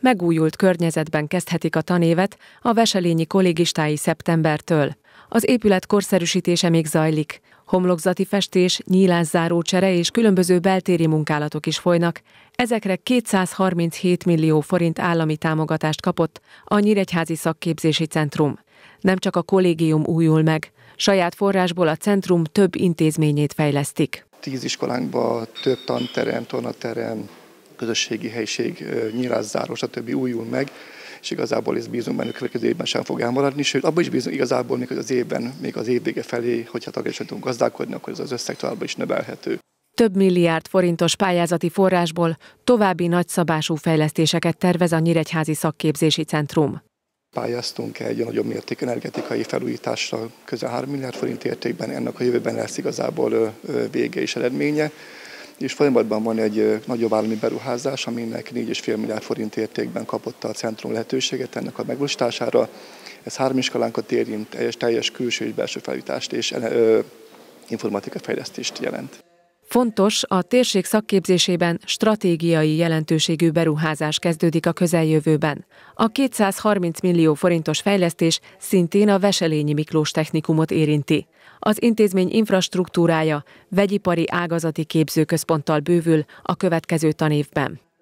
megújult környezetben kezdhetik a tanévet a veselényi kollégistái szeptembertől. Az épület korszerűsítése még zajlik. Homlokzati festés, nyílászáró csere és különböző beltéri munkálatok is folynak. Ezekre 237 millió forint állami támogatást kapott a Nyíregyházi Szakképzési Centrum. Nem csak a kollégium újul meg, saját forrásból a centrum több intézményét fejlesztik. 10 iskolánkban több tanterem, tornaterem, közösségi helység, nyílászáró, stb. Újul meg, és igazából ez bízunk benne, következő évben sem fog elmaradni, sőt abban is bízunk igazából még az évben, még az év vége felé, hogyha tagjásan tudunk gazdálkodni, akkor ez az összeg továbbra is növelhető. Több milliárd forintos pályázati forrásból további nagyszabású fejlesztéseket tervez a Nyíregyházi Szakképzési Centrum. Pályáztunk egy nagyobb mértékű energetikai felújításra közel 3 milliárd forint értékben, ennek a jövőben lesz igazából vége és eredménye. És folyamatban van egy nagyobb állami beruházás, aminek 4,5 milliárd forint értékben kapott a centrum lehetőséget ennek a megvalósítására. Ez 3 iskolánkat érint, teljes külső és belső felújítást és informatika fejlesztést jelent. Fontos, a térség szakképzésében stratégiai jelentőségű beruházás kezdődik a közeljövőben. A 230 millió forintos fejlesztés szintén a Veselényi Miklós Technikumot érinti. Az intézmény infrastruktúrája vegyipari ágazati képzőközponttal bővül a következő tanévben.